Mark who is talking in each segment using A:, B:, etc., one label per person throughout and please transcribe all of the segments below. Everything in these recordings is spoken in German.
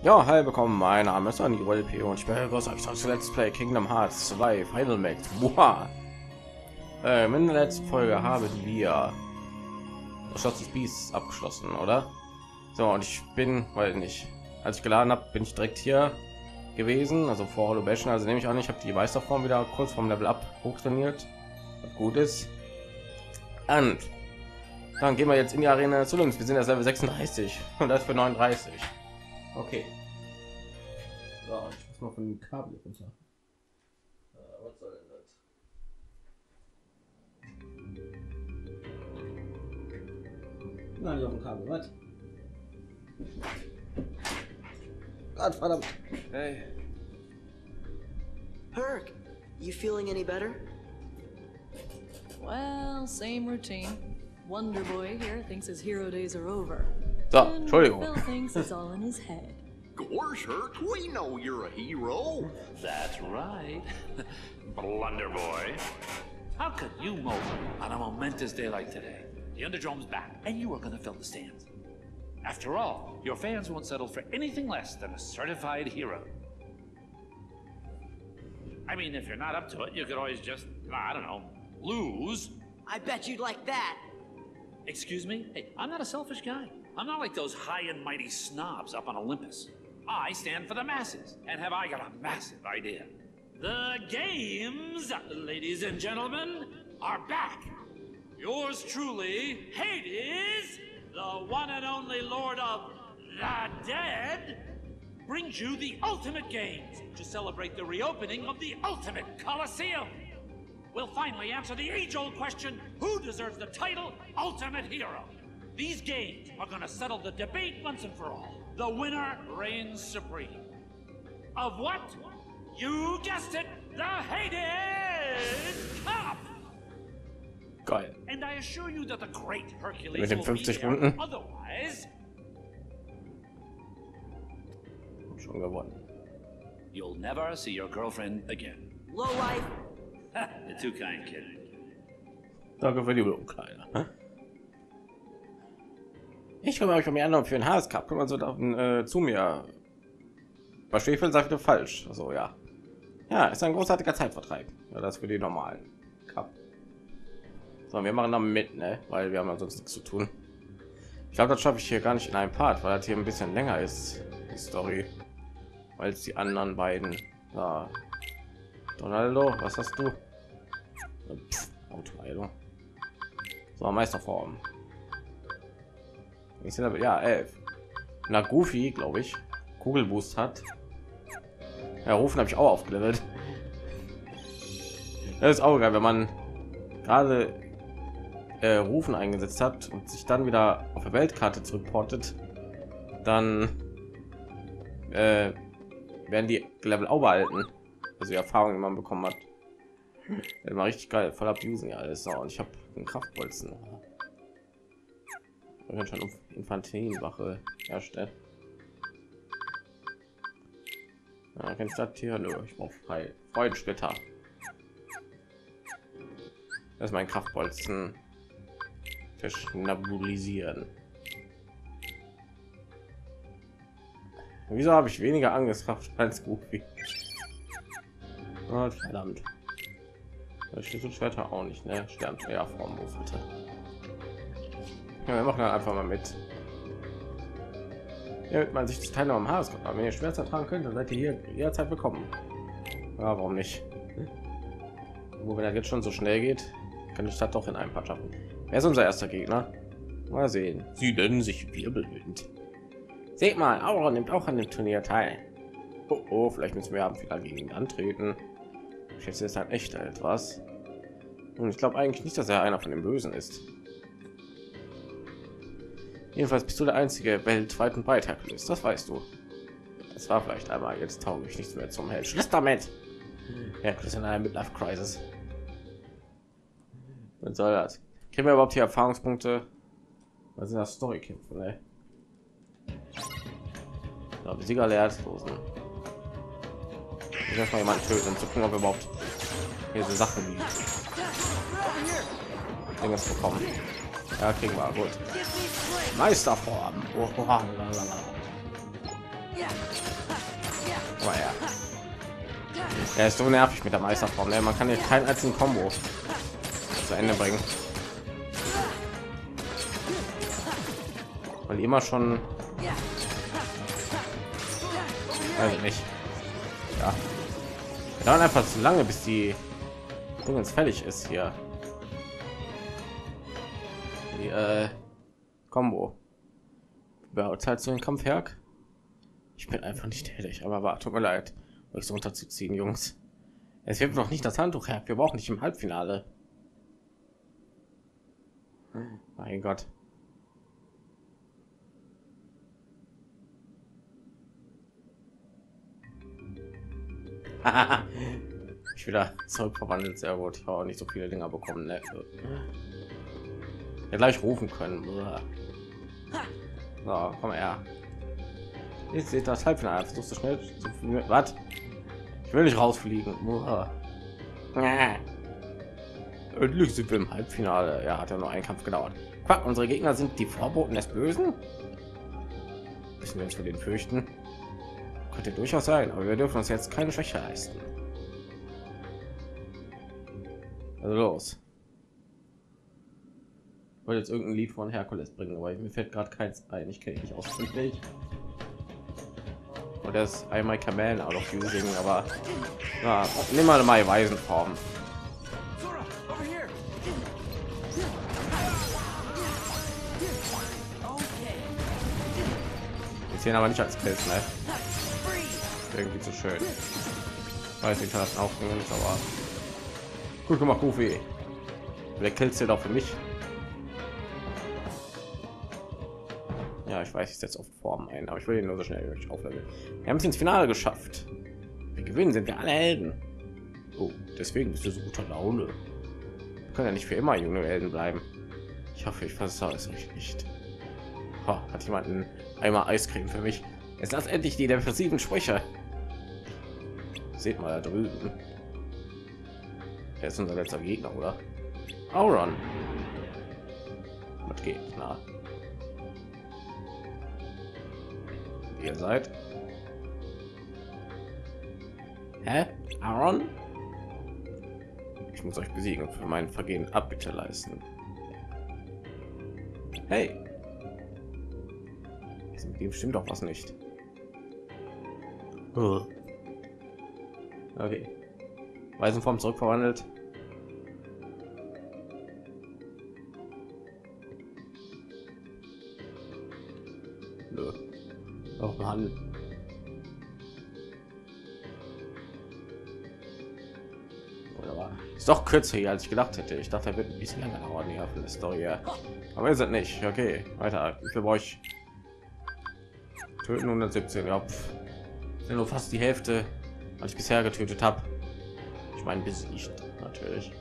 A: Ja, hi, willkommen. Mein Name ist Andy LP und ich begrüße euch zu Let's Play Kingdom Hearts 2 Final Max. Boah. In der letzten Folge haben wir das Schloss des Biest abgeschlossen, oder? So, und ich bin, weil nicht, als ich geladen habe, bin ich direkt hier gewesen, also vor Hollow Bastion. Also nehme ich an, ich habe die Meisterform wieder kurz vom Level Up hochtrainiert, was gut ist. Und dann gehen wir jetzt in die Arena zu uns. Wir sind jetzt Level 36 und das für 39. Okay. So, ich muss mal von dem Kabel runter. Was soll denn das? Nein, nicht auf dem Kabel, was? Gott verdammt. Hey.
B: Herc, you feeling any better?
C: Well, same routine. Wonder Boy here thinks his hero days are over.
A: So,
C: And
A: Entschuldigung.
C: Phil thinks it's all in his head.
D: Gosh, Herc, we know you're a hero.
E: That's right. Blunder boy. How could you mope on a momentous day like today? The Underdrome's back, and you are gonna fill the stands. After all, your fans won't settle for anything less than a certified hero. I mean, if you're not up to it, you could always just, I don't know, lose.
B: I bet you'd like that.
E: Excuse me? Hey, I'm not a selfish guy. I'm not like those high and mighty snobs up on Olympus. I stand for the masses, and have I got a massive idea. The games, ladies and gentlemen, are back. Yours truly, Hades, the one and only Lord of the Dead, brings you the Ultimate Games to celebrate the reopening of the Ultimate Coliseum. We'll finally answer the age-old question, who deserves the title Ultimate Hero? These games are gonna settle the debate once and for all. The winner reigns supreme. Of what? You guessed it, the Hades Cup!
A: Geil.
E: And I assure you that the great Hercules
A: Mit den
E: will be
A: 50
E: there.
A: Runden.
E: Otherwise,
A: Schon gewonnen.
E: you'll never see your girlfriend again.
B: Low life.
E: You're too kind, kid.
A: Danke für die Blumen, Kleiner. Ich kümmere mich um die anderen für den Hades Cup. Kümmern Sie doch zu mir. Bei Schwefel sagt ihr falsch. Also ja. Ja, ist ein großartiger Zeitvertreib. Ja, das für die normalen Cup. So, wir machen dann mit, ne? Weil wir haben ja sonst nichts zu tun. Ich glaube, das schaffe ich hier gar nicht in einem Part, weil das hier ein bisschen länger ist, die Story, weil es die anderen beiden. Ja. Donaldo, was hast du? Autoheilung. So, Meisterform. Ich sehe ja 11. Na, Goofy, glaube ich, Kugelboost hat. Ja, Rufen habe ich auch aufgelevelt. Das ist auch geil, wenn man gerade Rufen eingesetzt hat und sich dann wieder auf der Weltkarte zurückportet, dann werden die Level auch behalten. Also die Erfahrung, die man bekommen hat. Immer richtig geil, voll abusen ja alles. So, und ich habe einen Kraftbolzen. Wir können schon Infanterienwache herstellen. Ja, kennst du das hier? Nö, ich brauche Freudensplitter. Das ist mein Kraftbolzen. Verschnabulisieren. Wieso habe ich weniger Angriffskraft als Goofy? Oh, verdammt. Das Schlüsselschwerter auch nicht, ne? Sternt ja Form, bitte. Ja, wir machen dann einfach mal mit. Ja, damit man sich das Teil noch am Haus kommt. Aber wenn ihr schwer tragen könnt, dann seid ihr hier jederzeit willkommen. Ja, warum nicht? Wo wenn er jetzt schon so schnell geht, kann ich das doch in einem Part schaffen. Wer ist unser erster Gegner? Mal sehen. Sie nennen sich Wirbelwind. Seht mal, Aura nimmt auch an dem Turnier teil. Oh, oh, vielleicht müssen wir wieder gegen ihn antreten. Ich schätze, ist halt echt etwas. Und ich glaube eigentlich nicht, dass er einer von den Bösen ist. Jedenfalls bist du der einzige weltweiten Beitrag ist, das weißt du. Das war vielleicht einmal, jetzt tauge ich nichts mehr zum Held. Schluss damit! Ja, das ist in einer Midlife Crisis. Was soll das? Kriegen wir überhaupt hier Erfahrungspunkte? Was sind das Storykämpfe, ne? So, Besieger Lehrlosen. Ich erstmal jemanden töten, um zu gucken, ob wir überhaupt diese Sache wie Dinges bekommen. Ja, kriegen wir gut. Meisterform. Oh, Aber ja. Er ist so nervig mit der Meisterform. Ne? Man kann hier keinen einzigen Combo zu Ende bringen. Weil immer schon, weiß ich nicht. Ja. Wir dauern einfach zu lange, bis die Dingens fertig ist hier. Die Combo. Zeit zu den Kampfwerk. Ich bin einfach nicht tätig, aber warte, tut mir leid, euch so runterzuziehen, Jungs. Es wird noch nicht das Handtuch her. Wir brauchen nicht im Halbfinale. Mein Gott. Ich wieder zurückverwandelt, sehr gut. Ich habe auch nicht so viele Dinger bekommen. Ne? Ja, gleich rufen können. So, komm her. Jetzt seht das Halbfinale. Versuchst du schnell zu was? Ich will nicht rausfliegen. Endlich sind wir im Halbfinale. Ja, hat ja nur einen Kampf gedauert. Quack, unsere Gegner sind die Vorboten des Bösen. Müssen wir uns für den fürchten? Könnte durchaus sein, aber wir dürfen uns jetzt keine Schwäche leisten. Also los. Ich wollte jetzt irgendein Lied von Herkules bringen, aber mir fällt gerade keins ein. Ich kenne mich auswendig. Und das I My Camel out of using, aber na, nimm mal eine Waisenform. Ich sehe aber nicht als Pilz, ne? Irgendwie zu schön. Weiß nicht, das aufnehmen ist, aber gut gemacht, Goofy. Der killt sie doch für mich. Ja, ich weiß, ich setze oft Formen ein, aber ich will ihn nur so schnell wie möglich aufleveln. Wir haben es ins Finale geschafft. Wir gewinnen, sind wir alle Helden. Oh, deswegen bist du so guter Laune. Wir können ja nicht für immer junge Helden bleiben. Ich hoffe, ich versage es euch nicht. Oh, hat jemand einen Eimer Eiscreme für mich? Jetzt lass endlich die depressiven Sprüche. Seht mal da drüben. Er ist unser letzter Gegner, oder? Auron. Was geht? Na. Ihr seid? Hä? Auron? Ich muss euch besiegen und für mein Vergehen Abbitte leisten. Hey. Mit dem stimmt doch was nicht. Okay. Waisenform zurückverwandelt. Nö. Oh Mann. Wunderbar. Ist doch kürzer hier, als ich gedacht hätte. Ich dachte, er wird ein bisschen länger dauern hier für die Story. Ja. Aber ihr seid nicht. Okay, weiter. Ich will euch töten. 117. Ja, sind nur fast die Hälfte, was ich bisher getötet habe. Ich meine, besiegt natürlich.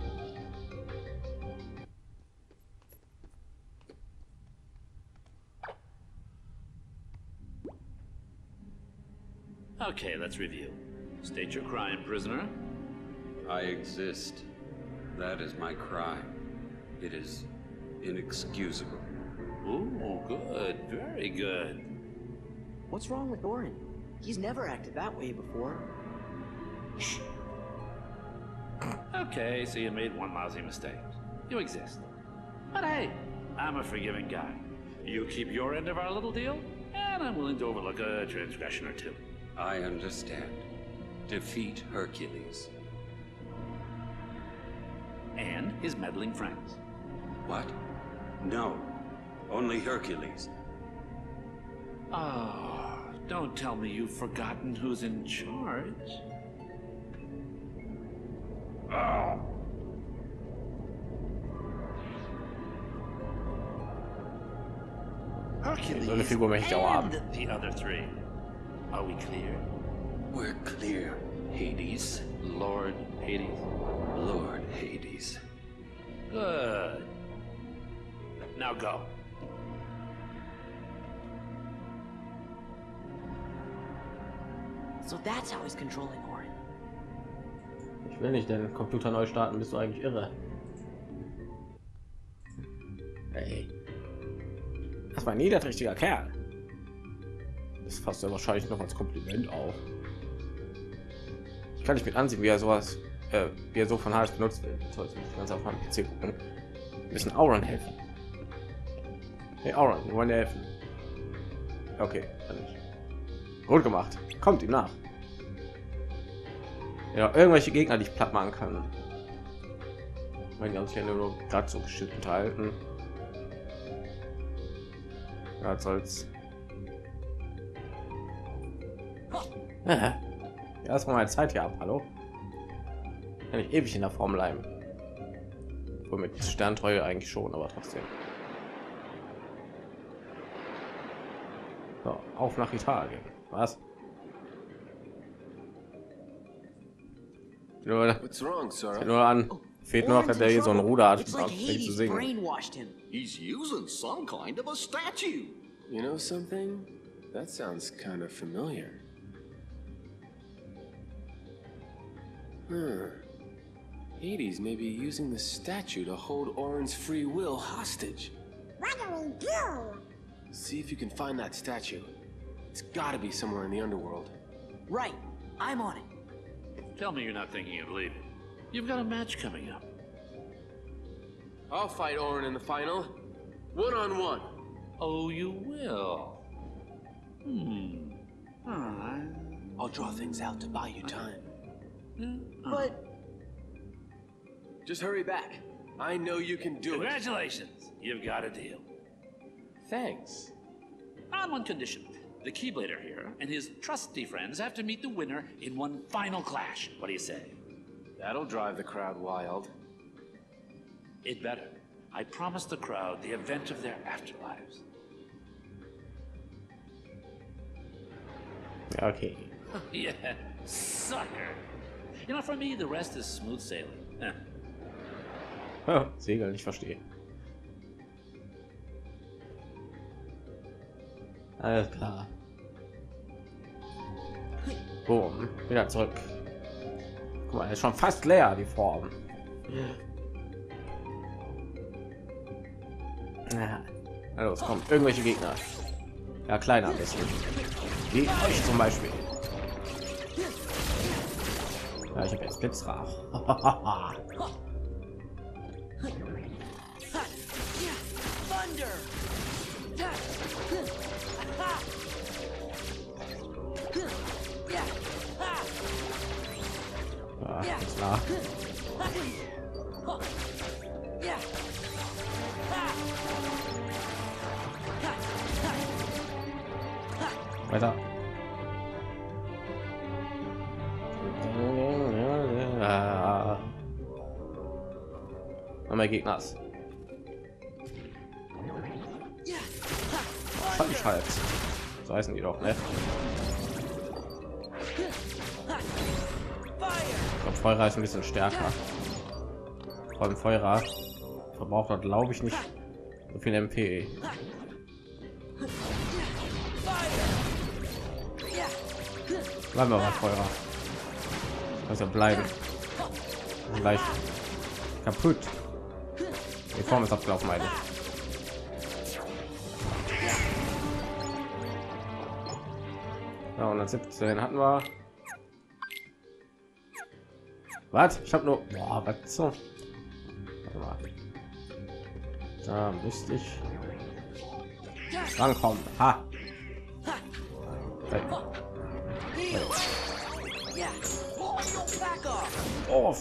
E: Okay, let's review. State your crime, prisoner.
F: I exist. That is my crime. It is inexcusable.
E: Ooh, good. Very good.
B: What's wrong with Orin? He's never acted that way before. Shh.
E: Okay, so you made one lousy mistake. You exist. But hey, I'm a forgiving guy. You keep your end of our little deal, and I'm willing to overlook a transgression or two.
F: I understand. Defeat Hercules.
E: And his meddling friends.
F: What? No. Only Hercules.
E: Oh, don't tell me you've forgotten who's in charge. Oh. Hercules
A: So eine Figur möchte ich auch haben.
E: and the other three. Are we clear?
F: We're clear, Hades.
E: Lord Hades.
F: Lord Hades.
E: Good. Now go.
B: So that's how he's controlling Orin.
A: Ich will nicht den Computer neu starten, bist du eigentlich irre? Hey. Das war ein niederträchtiger Kerl. Das fasst er wahrscheinlich noch als Kompliment auch. Ich kann nicht mit ansehen, wie er sowas, wie er so von Hals benutzt wird. Das soll ich ganz auf meinem PC gucken. Wir müssen Auron helfen. Hey Auron, wir wollen dir helfen. Okay, dann nicht. Gut gemacht. Kommt ihm nach. Ja, irgendwelche Gegner, die ich platt machen kann. Wenn die uns hier nur gerade so geschickt unterhalten. Ja, was soll's. Ja, erstmal meine Zeit hier ab. Hallo? Kann ich ewig in der Form bleiben. Womit Sterntreue eigentlich schon, aber trotzdem. So, auf nach Italien. Was?
G: What's wrong, Sora?
A: Nur an. Fehlt nur noch, dass der hier so ein Ruder hat,
B: It's like
A: um zu
B: Hades
A: singen.
B: brainwashed him.
D: He's using some kind of a statue.
G: You know something? That sounds kind of familiar. Hades may be using the statue to hold Auron's free will hostage.
H: What do we do?
G: See if you can find that statue. It's gotta be somewhere in the underworld.
B: Right. I'm on it.
E: Tell me you're not thinking of leaving. You've got a match coming up.
G: I'll fight Auron in the final. One-on-one.
E: Oh, you will? All right.
G: I'll draw things out to buy you time.
B: But
G: Just hurry back. I know you can do it.
E: Congratulations. You've got a deal.
G: Thanks.
E: On one condition. The Keyblader here and his trusty friends have to meet the winner in one final clash. What do you say?
G: That'll drive the crowd wild.
E: It better. I promised the crowd the event of their afterlives.
A: Okay.
E: Yeah, sucker. You know, for me, the rest is smooth sailing.
A: Segel, ich verstehe. Alles klar. Boom, wieder zurück. Guck mal, ist schon fast leer die Form. Ja. Also, es kommt irgendwelche Gegner. Ja, kleiner ein bisschen. Wie euch zum Beispiel. Ja, ich habe jetzt Blitzrach. Ja, klar. Weiter. Haben wir Gegner. Schattenschalz. So heißen die doch, ne? Ich glaube, Feuer ist ein bisschen stärker. Vor allem Feuer verbraucht hat, glaube ich, nicht so viel MP. Bleiben wir mal Feuer. Also bleiben. Gleich kaputt. Die Form ist abgelaufen, meine ich. Ja, 117 hatten wir. Was? Ich habe nur. Boah, was so? Warte mal. Da müsste ich rankommen. Ha. Hey. Hey. Off.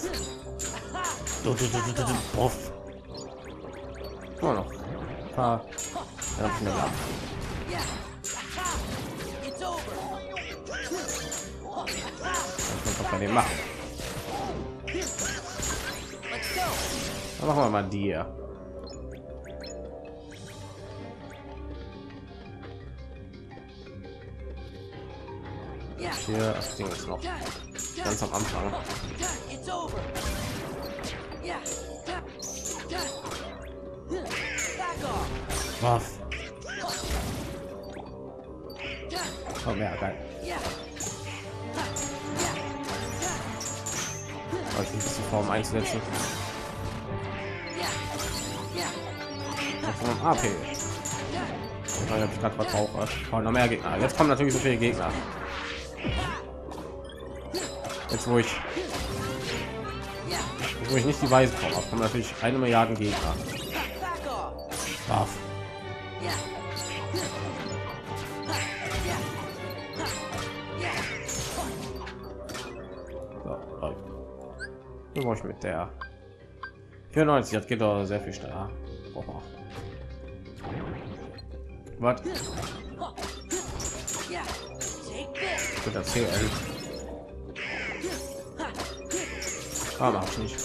A: Off. Immer noch. Ein paar. Ja, schneller. Was kann ich machen? Dann machen wir mal die hier. Hier, das Ding ist noch ganz am Anfang. Waff. Oh, ja, geil. Also die Form einzusetzen. Vom AP. Ich weiß nicht, ob ich gerade verbrauche. Oh, noch mehr Gegner. Jetzt kommen natürlich so viele Gegner. Jetzt wo ich nicht die Weise komme, kommen natürlich 1 Milliarde Gegner. Waff. So, wo ich mit der 94, das geht doch sehr viel schneller. Was? Gut erzählen. Mach ich nicht.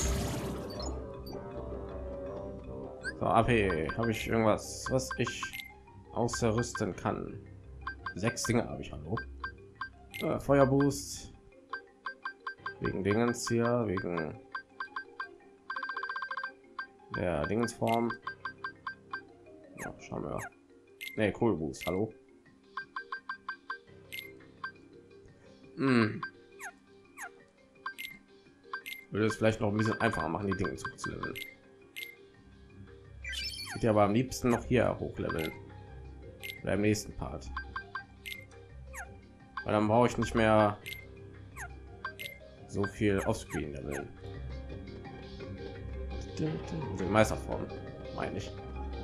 A: So, AP, habe ich irgendwas, was ich ausrüsten kann? 6 Dinge habe ich. Hallo. Feuerboost. Wegen Dingens hier, wegen der Dingensform. Ja, schauen wir. Nee, cool Boost. Hallo. Würde es vielleicht noch ein bisschen einfacher machen, die Dinge zu leveln. Ich würde aber am liebsten noch hier hochleveln. Beim nächsten Part. Weil dann brauche ich nicht mehr so viel Offscreen leveln. Die Meisterform, meine ich.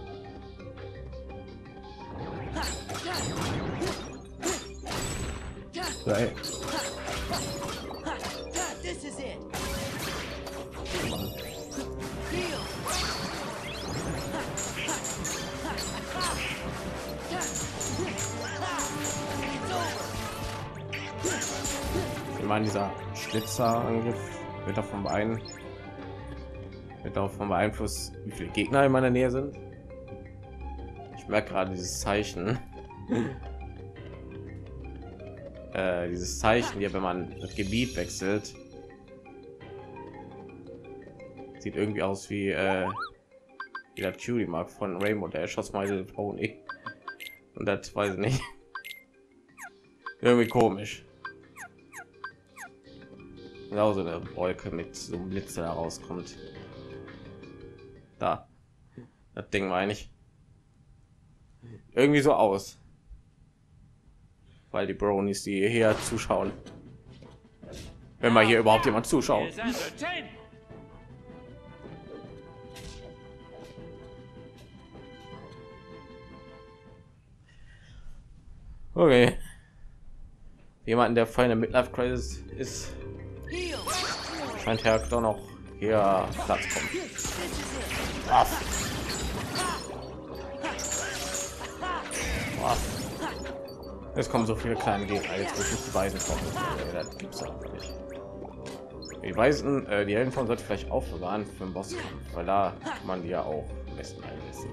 A: So, ey. Ich meine, dieser Schlitzerangriff wird davon beeinflusst, wie viele Gegner in meiner Nähe sind. Ich merke gerade dieses Zeichen. Dieses Zeichen hier, wenn man das Gebiet wechselt, sieht irgendwie aus wie der Cutie Mark von Rainbow Dash aus My Little Pony. Und das weiß ich nicht. Irgendwie komisch. Genau so eine Wolke mit so einem Blitz, der da rauskommt. Da. Das Ding meine ich. Irgendwie so aus. Weil die Bronies, die hier zuschauen. Wenn mal hier überhaupt jemand zuschaut. Okay. Jemanden, der vor einer Midlife Crisis ist, scheint Herr doch noch hier Platz kommen. Es kommen so viele kleine Gegner, jetzt wo ich nicht die Weisen kommen. Das gibt's einfach nicht. Die Weisen, die Heldenform sollte vielleicht aufbewahren für den Bosskampf, weil da kann man die ja auch am besten einsetzen.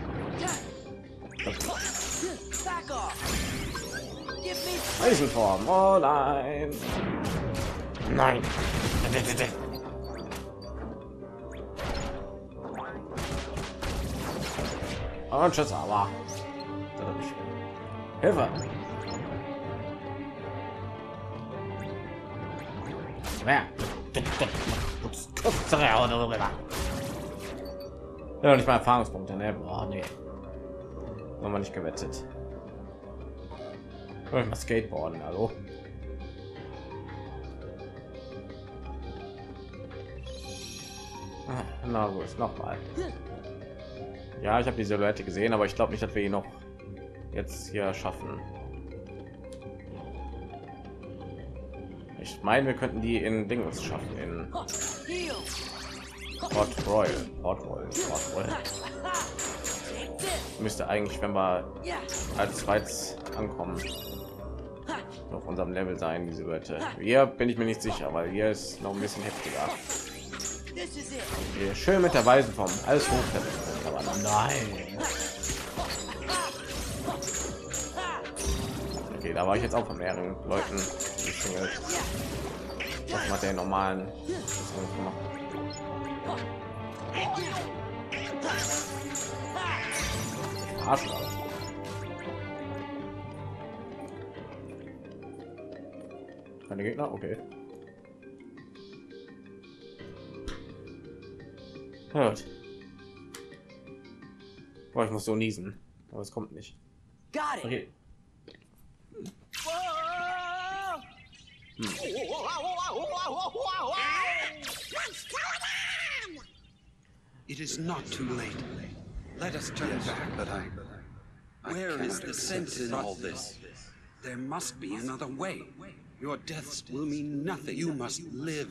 A: Eisenform, oh nein. Nein. Und tschüss, aber. Hilfe. Ja, nicht mal Erfahrungspunkte, ne? Boah, nee. Haben wir nicht gewettet. Mal Skateboarden, hallo. Na gut, noch mal. Ja, ich habe die Silhouette gesehen, aber ich glaube nicht, dass wir ihn noch jetzt hier schaffen. Ich meine, wir könnten die in Dinges schaffen, in Port Royal. Müsste eigentlich, wenn wir als zweites ankommen, auf unserem Level sein, diese Werte. Hier bin ich mir nicht sicher, weil hier ist noch ein bisschen heftiger. Hier schön mit der Weisenform, alles hoch. Aber nein. Okay, da war ich jetzt auch von mehreren Leuten. Was hat der normalen gemacht? Keine Gegner, okay. Hört. Boah, ich muss so niesen, aber es kommt nicht.
B: Got it.
A: Okay.
F: It is not too late. Let us turn back. But where is the sense in all this? There must be another way. Your deaths will mean nothing. You must live.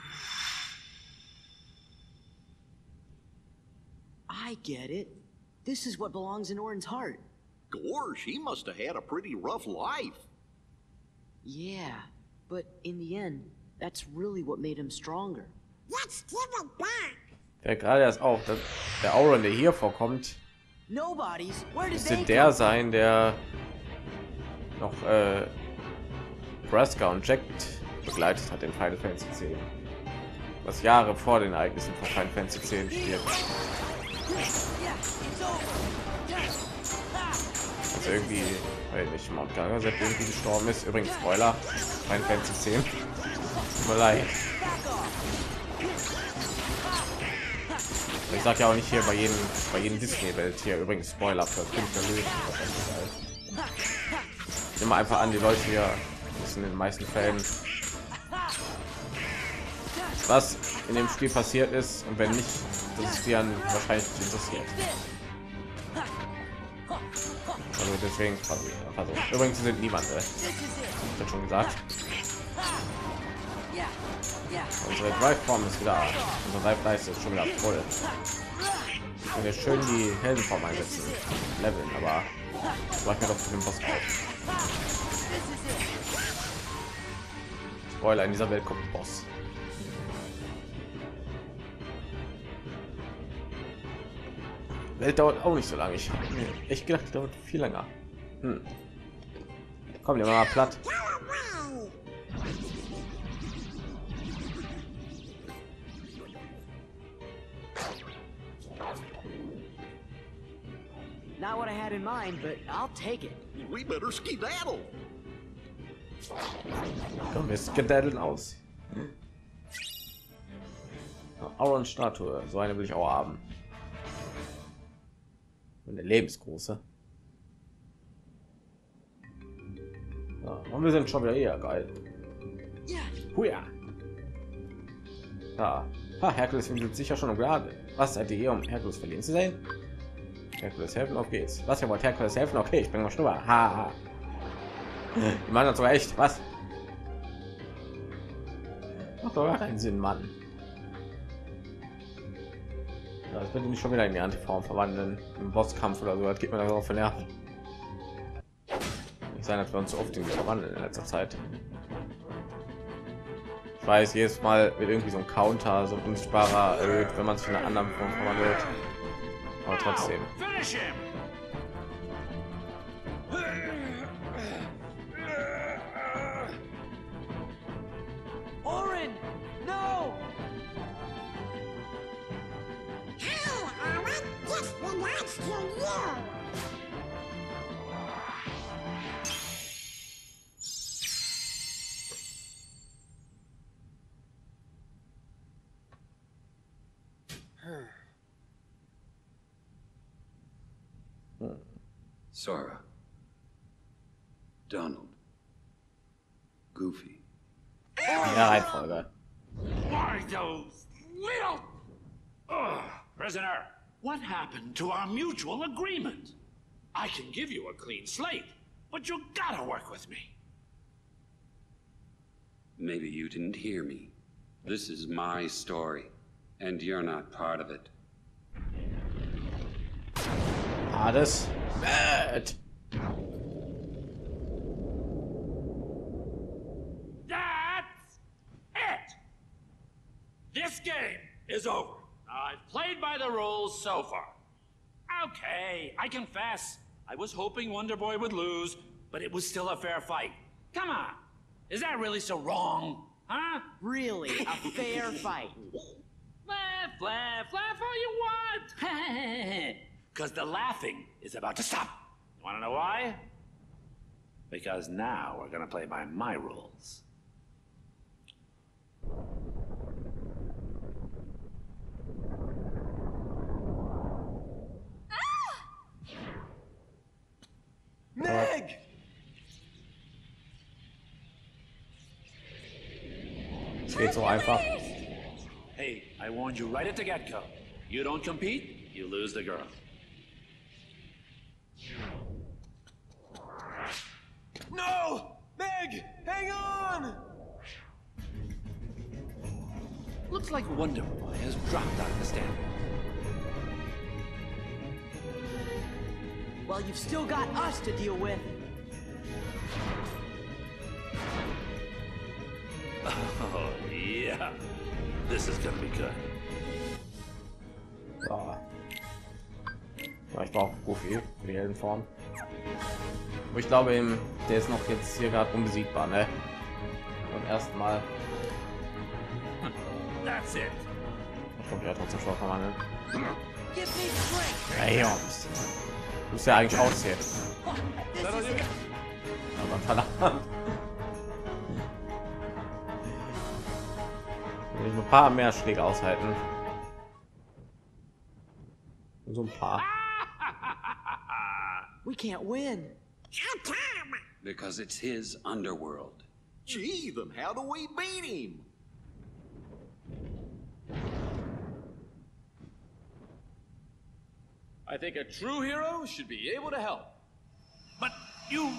B: I get it. This is what belongs in Orin's heart.
D: Gosh, he must have had a pretty rough life.
B: Yeah, but in the end, that's really what made him stronger.
H: Let's give it back.
A: Der gerade erst auch, der Auron, der hier vorkommt,
B: Nobody's. Where did
A: müsste
B: they
A: der
B: come
A: sein, der noch Braska und Jack begleitet hat in Final Fantasy 10. Was Jahre vor den Ereignissen von Final Fantasy 10 spielt. Also irgendwie, weil nicht Mount Gangazet irgendwie gestorben ist. Übrigens Spoiler, Final Fantasy 10. Tut mir leid. Ich sag ja auch nicht hier bei jedem Disney-Welt hier übrigens Spoiler für König der Löwen. Immer einfach an, die Leute hier wissen in den meisten Fällen, was in dem Spiel passiert ist, und wenn nicht, das ist die dann wahrscheinlich nicht interessiert. Also deswegen also, übrigens sind niemand, ich schon gesagt. Unsere Drive-Form ist wieder, unsere Drive-Leiste ist schon wieder voll. Ich will jetzt schön die Heldenform einsetzen, leveln, aber das macht mir doch für den Boss auf. Spoiler, in dieser Welt kommt ein Boss. Welt dauert auch nicht so lange. Ich habe echt gedacht, die dauert viel länger. Komm, nehmen wir mal platt.
B: Not what I had in mind, but I'll take it.
D: We better skedaddle.
A: Komm, wir skedaddeln aus. Auron Statue, so eine will ich auch haben. Eine lebensgroße. Ja, und wir sind schon wieder eher geil. Huja. Ja. Ha, Herkules findet sicher schon um Gnade. Was seid ihr hier, um Herkules verliehen zu sein? Herkules helfen, auf geht's. Was, ihr wollt Herkules helfen? Okay, ich bringe mal Schnurr. Ha. Die Mann hat sogar echt. Was? Macht doch gar keinen Sinn, Mann. Ja, das wird nicht schon wieder in die Antiform verwandeln im Bosskampf oder so. Das geht mir darauf für Nerven. Nicht sein, dass wir uns so oft irgendwie verwandeln in letzter Zeit. Ich weiß, jedes Mal wird irgendwie so ein Counter, so ein unsichtbarer erhöht, wenn man sich in einer anderen Form verwandelt. Aber trotzdem.
B: Orin, no!
H: Hey, Owen, this belongs to you.
F: Sora. Donald. Goofy.
A: Ja, Reihenfolge.
E: Why those little... Prisoner, what happened to our mutual agreement? I can give you a clean slate, but you gotta work with me.
F: Maybe you didn't hear me. This is my story, and you're not part of it.
A: Hades. Bad.
E: That's it! This game is over. I've played by the rules so far. Okay, I confess. I was hoping Wonder Boy would lose, but it was still a fair fight. Come on. Is that really so wrong? Huh?
B: Really, a fair fight.
E: Laugh, laugh, laugh all you want. Because the laughing is about to stop. You want to know why? Because now we're going to play by my rules.
B: Meg!
A: Geht so einfach.
E: Hey, I warned you right at the get-go. You don't compete, you lose the girl.
G: No! Meg! Hang on!
E: Looks like Wonder Boy has dropped out of the stand.
B: Well, you've still got us to deal with.
E: Oh, yeah. This is gonna be good.
A: So. Ja, ich brauche Goofy für die Heldenform. Aber ich glaube eben, der ist noch jetzt hier gerade unbesiegbar, ne? Beim ersten Mal.
E: That's it.
A: Ich komme ja trotzdem schon verwandeln.
B: Give me strength.
A: Hey Jungs, muss ja eigentlich aussehen. Aber verdammt. Will ich ein paar mehr Schläge aushalten. So ein paar.
B: We can't win.
F: Because it's his underworld.
D: Gee, then how do we beat him?
G: I think a true hero should be able to help.
E: But you...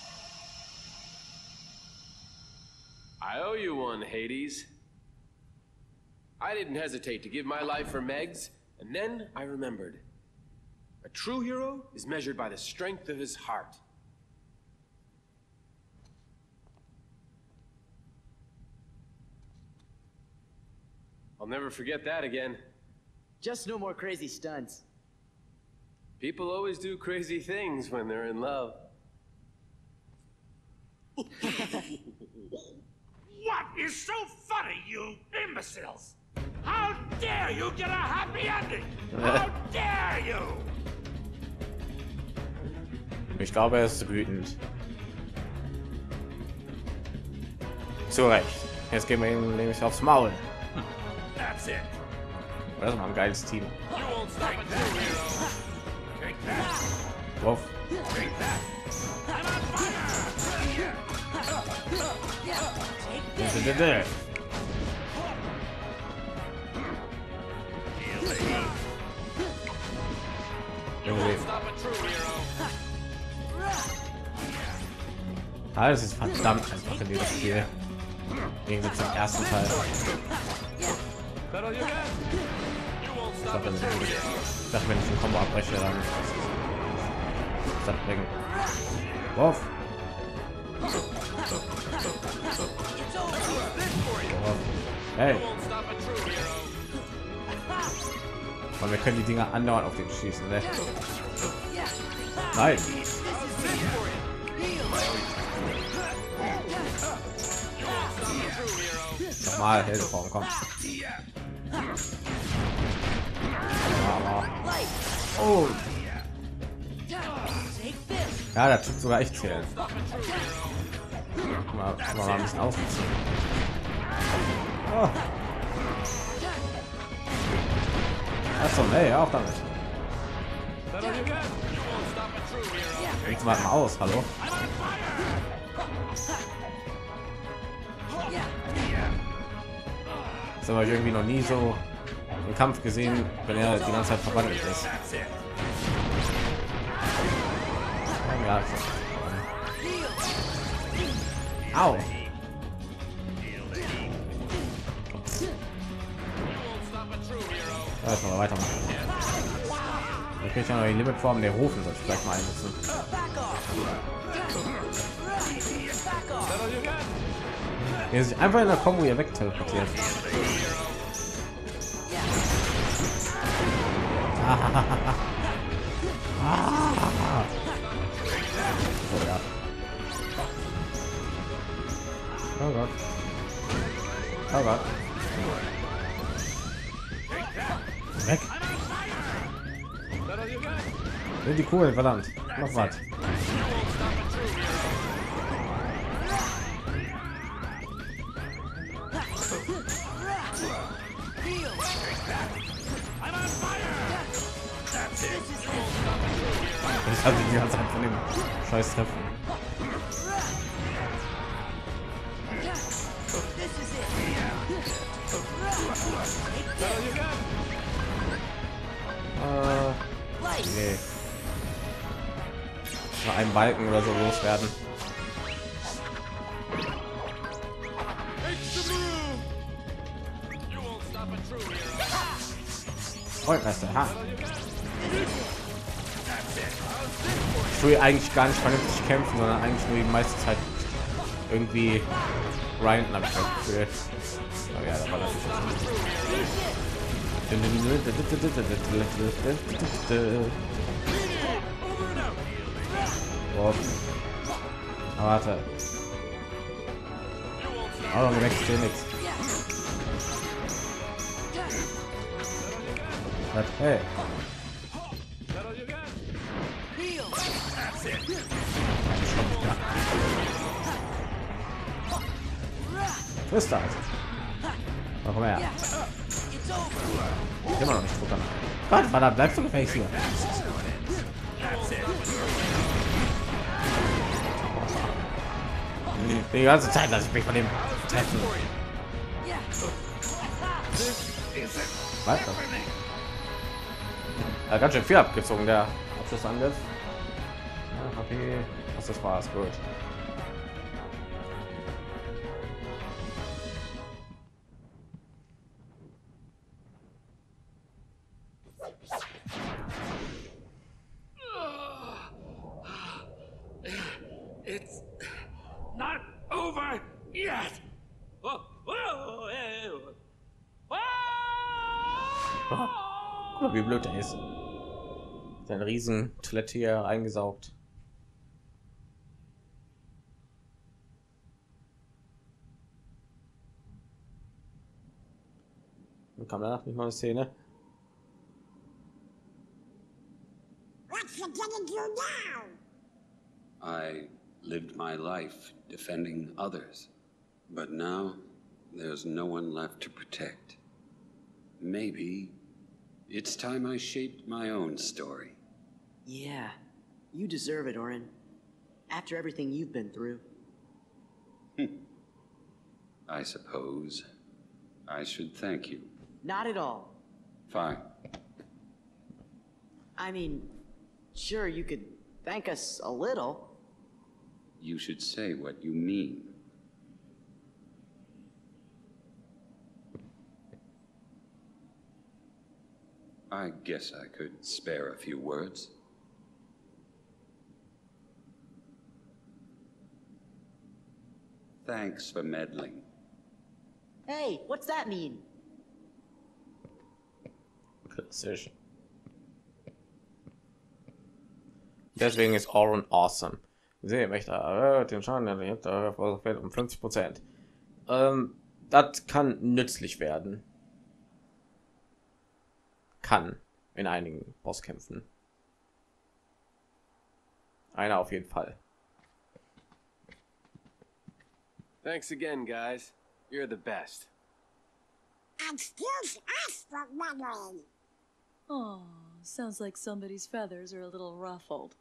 G: I owe you one, Hades. I didn't hesitate to give my life for Meg's, and then I remembered. A true hero is measured by the strength of his heart. I'll never forget that again.
B: Just no more crazy stunts.
G: People always do crazy things when they're in love.
E: What is so funny, you imbeciles? How dare you get a happy ending? How dare you?
A: Ich glaube, er ist wütend. Zu Recht. Jetzt gehen wir ihm nämlich aufs Maul.
E: That's it.
A: Das ist mal ein geiles Team.
E: You won't stop a true hero. Take that.
A: Wuff.
E: Take that. I'm on fire.
A: Irgendwie.
E: Stop a true hero.
A: Alles ist verdammt einfach in diesem Spiel. Gegen zum ersten Teil. Ich dachte, wenn ich den Combo abbreche, dann das bringen. Wuff. Hey. Und wir können die Dinger andauernd auf den schießen, ne? Nein. Nochmal Heldenform, komm. Oh. Ja, das tut sogar echt zählen. Mal ein bisschen ausziehen. Oh. Achso, nee, auch damit. Jetzt mal aus, hallo. Das habe ich irgendwie noch nie so im Kampf gesehen, wenn er die ganze Zeit verwandelt ist. Ja, au. Ja, mal weitermachen. Da kriege ich ja noch die Limitform der Rufen, soll ich vielleicht mal einsetzen. Er sich einfach in der Kombo hier weg teleportiert. Oh, ja. Oh Gott. Oh Gott. Weg. Sind die Kugeln, verdammt. Noch was. Also die ganze Zeit von dem scheiß Treffen. Nee. Mal einen Balken oder so loswerden. Vollmeister, ha. Ich will eigentlich gar nicht vernünftig kämpfen, sondern eigentlich nur die meiste Zeit irgendwie grinden, habe ich das Gefühl. Aber ja, da war natürlich oh, warte. Oh, mir wächst hier nichts. Hey. Frisst das. Oh, komm her. Immer noch nicht druckern. Gott, verdammt, bleibst du gefälligst hier. Die ganze Zeit lasse ich mich von dem treffen. Weiter. Ganz schön viel abgezogen, der Abschlussangriff. Ja, HP. Was das war's, gut.
E: It's not over yet. Whoa, whoa, whoa.
A: Oh, guck mal, wie blöd der ist. Sein riesen Toilette hier eingesaugt. Dann kam danach nicht mal eine Szene.
H: What you gonna do now?
F: I lived my life defending others, but now there's no one left to protect. Maybe it's time I shaped my own story.
B: Yeah, you deserve it, Orin. After everything you've been through.
F: I suppose I should thank you.
B: Not at all.
F: Fine.
B: I mean, sure, you could thank us a little.
F: You should say what you mean. I guess I could spare a few words. Thanks for meddling.
B: Hey, what's that mean?
A: Klassisch. Deswegen ist Orin awesome. Sehr mächtig. Den Schaden erlebt um 50%. Das kann nützlich werden. Kann in einigen Bosskämpfen. Einer auf jeden Fall.
G: Thanks again, guys. You're the best.
H: Excuse us for meddling.
C: Oh, sounds like somebody's feathers are a little ruffled.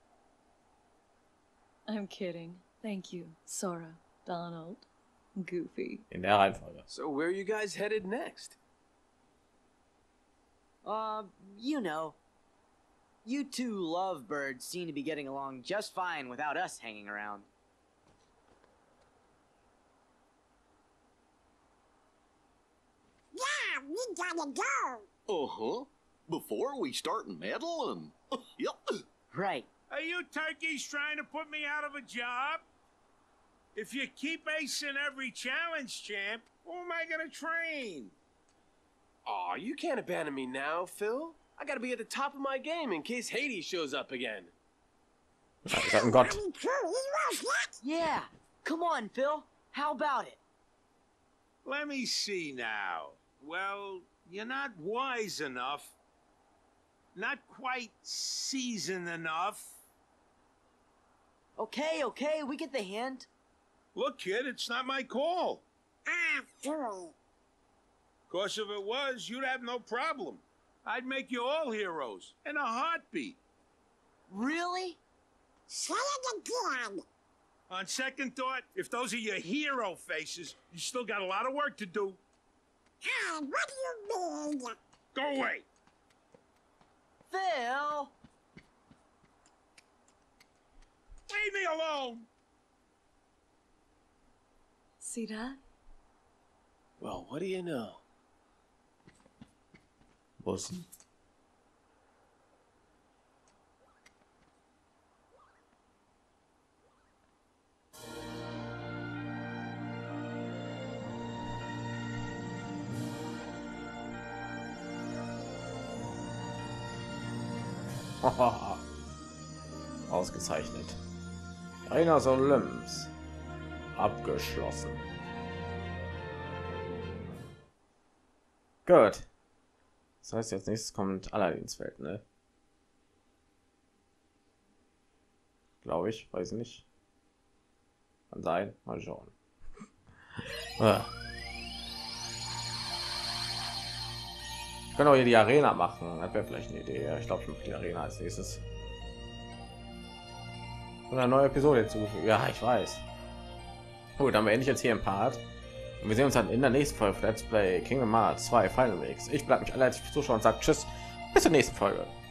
C: I'm kidding. Thank you, Sora, Donald, Goofy.
A: In der Reihenfolge.
G: So where are you guys headed next?
B: You know. You two lovebirds seem to be getting along just fine without us hanging around.
H: Yeah, we gotta go.
D: Uh-huh. Before we start meddling. Yep.
B: Right.
I: Are you turkeys trying to put me out of a job? If you keep acing every challenge, champ, who am I gonna train?
G: Aw, you can't abandon me now, Phil. I gotta be at the top of my game in case Hades shows up again.
A: Gott.
H: I mean, true heroes yet?
B: Yeah. Come on, Phil. How about it?
I: Let me see now. Well, you're not wise enough. Not quite seasoned enough.
B: Okay, we get the hint.
I: Look, kid, it's not my call.
H: Ah, fool.
I: Course if it was, you'd have no problem. I'd make you all heroes in a heartbeat.
B: Really?
H: Say it again.
I: On second thought, if those are your hero faces, you still got a lot of work to do.
H: Hey, what do you mean?
I: Go away.
B: Phil!
I: Leave me alone.
C: See that?
G: Well, what do you know?
A: Bussen. Ausgezeichnet. Einer Olymps. Abgeschlossen. Gut. Das heißt, jetzt nächstes kommt Aladdins Welt, ne? Glaube ich, weiß nicht. Kann sein, mal schauen. Ich kann auch hier die Arena machen, das wäre vielleicht eine Idee. Ich glaube, ich mache die Arena als nächstes. Und eine neue Episode hinzufügen. Ja, ich weiß. Gut, dann beende ich jetzt hier im Part. Und wir sehen uns dann in der nächsten Folge von Let's Play Kingdom Hearts 2 Final Mix. Ich bleibe mich alle fürs Zuschauen und sage Tschüss, bis zur nächsten Folge.